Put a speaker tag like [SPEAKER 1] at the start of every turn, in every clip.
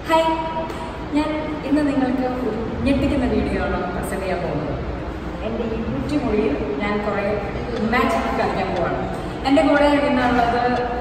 [SPEAKER 1] Hi, ഞാൻ ഇന്ന് നിങ്ങൾക്ക് ഒരു ഞെട്ടിക്കുന്ന വീഡിയോ ആണ് പ്രസന്റ് ചെയ്യാൻ പോകുന്നത്. എൻ്റെ ഈ കുറ്റിമുറിയിൽ ഞാൻ കുറേ മാജിക് കളിക്കാൻ പോവാണ്. എൻ്റെ കൂടെ ഇന്നുള്ളത്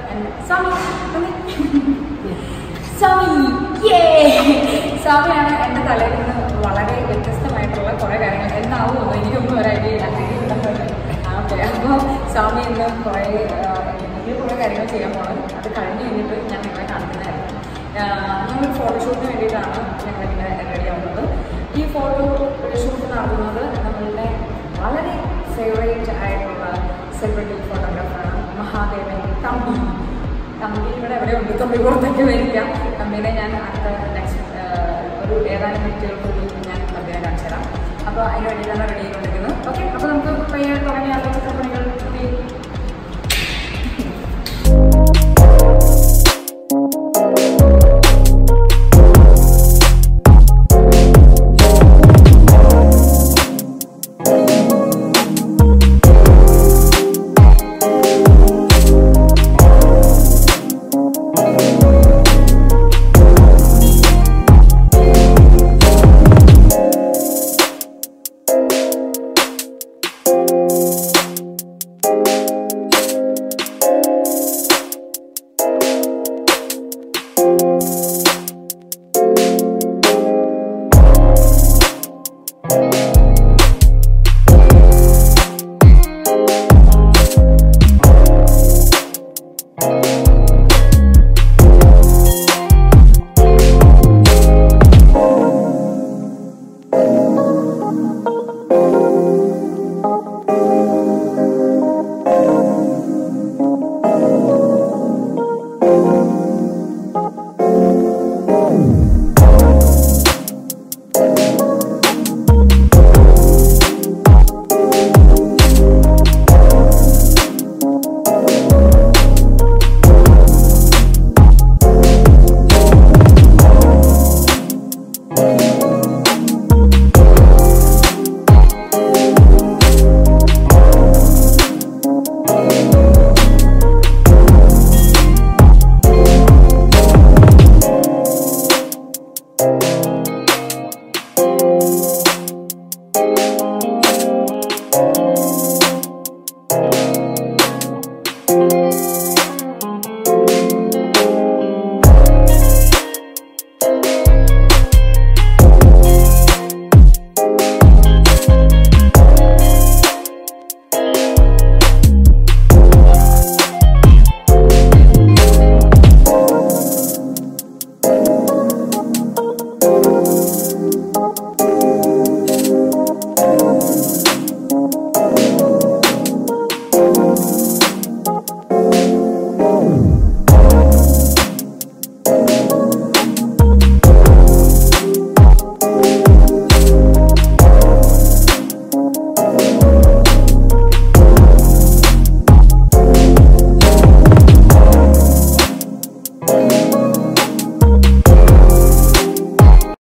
[SPEAKER 1] സ്വാമിയാണ്. എൻ്റെ തലയിൽ നിന്ന് വളരെ വ്യത്യസ്തമായിട്ടുള്ള കുറേ കാര്യങ്ങൾ എന്താവുമോ എനിക്കൊന്നും ഒരു ഐഡിയ ഇല്ല. ഓക്കെ, അപ്പോൾ സ്വാമി ഇന്ന് കുറേ കാര്യങ്ങൾ ചെയ്യാൻ പോകണം. അത് കഴിഞ്ഞ് കഴിഞ്ഞിട്ട് ഞാൻ നിങ്ങളെ കാണിക്കുന്നതായിരുന്നു. ഞങ്ങൾ ഫോട്ടോഷൂട്ടിന് വേണ്ടിയിട്ടാണ് ഞങ്ങളിങ്ങനെ റെഡി ആവുന്നത്. ഈ ഫോട്ടോഷൂട്ട് നടത്തുന്നത് നമ്മളുടെ വളരെ ഫേവറേറ്റ് ആയിട്ടുള്ള സെലിബ്രിറ്റി ഫോട്ടോഗ്രാഫറാണ് മഹാദേവൻ തമ്പി. തമ്പി ഇവിടെ എവിടെയുണ്ട്, തമ്പി പുറത്തേക്ക് വരിക്കാം. തമ്പീനെ ഞാൻ അടുത്ത നെക്സ്റ്റ് ഒരു ഏതാനും മിനിറ്റുകൾക്കുള്ളിൽ ഞാൻ തമ്പിനെ കാണിച്ചു തരാം. അപ്പോൾ അതിന് വേണ്ടിയിട്ടാണ് റെഡി ചെയ്തുകൊണ്ടിരിക്കുന്നത്. ഓക്കെ.